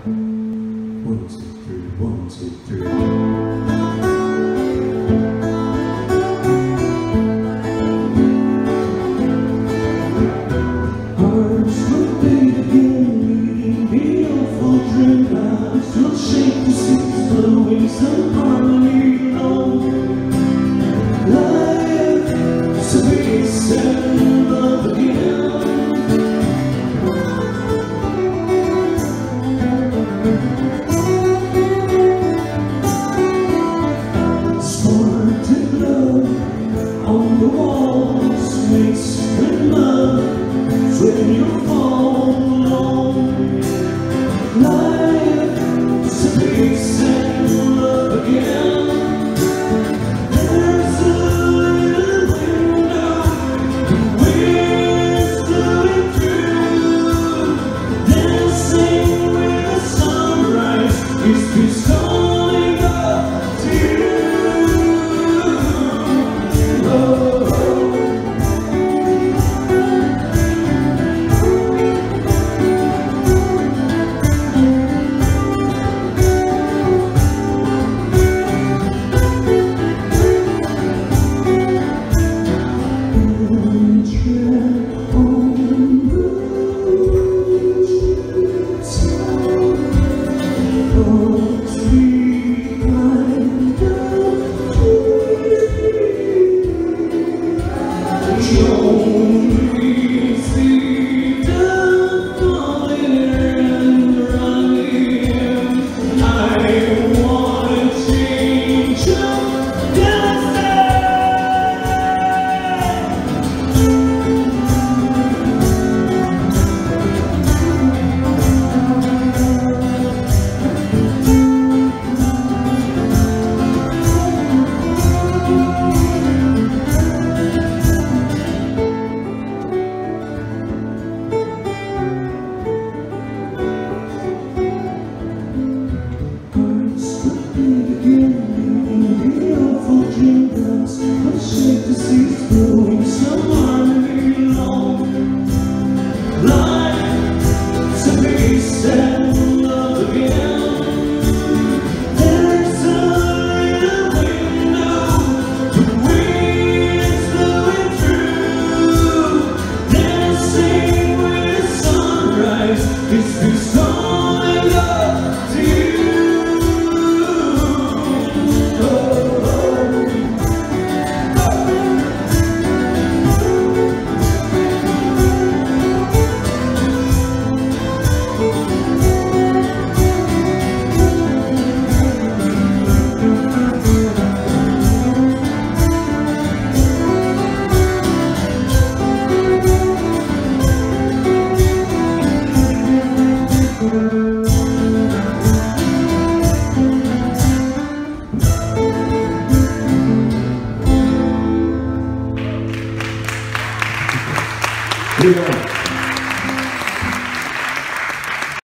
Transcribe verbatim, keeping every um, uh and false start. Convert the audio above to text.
One, two, three, one, two, three. Hearts will beat again, leading me off on dream. Eyes will shake the seas, blowing some harmony along. Life to be set in love again. Sparkling love on the walls, mixed with love when you fall alone. Life to be set in love again. There's a little window, the wind's blowing through, dancing with the sunrise. It's peace calling up to you. Shake the seas, blowing some harmony along. Life to be set in love again. There's a little window, the wind's blowing through, dancing with the sunrise. It's peace calling up to you. Yeah.